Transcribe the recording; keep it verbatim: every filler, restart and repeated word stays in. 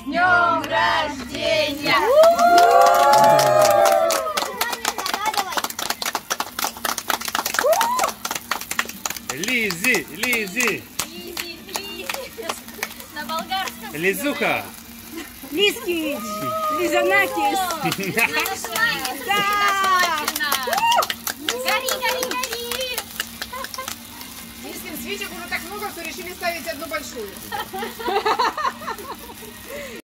днем рождения! Лизи, Лизи. Лизи, Лизи. На болгарском. Лизуха. Лизкич, Лизанакис. Да. Гори, гори, гори. Если свечек уже так много, то решили ставить одну большую.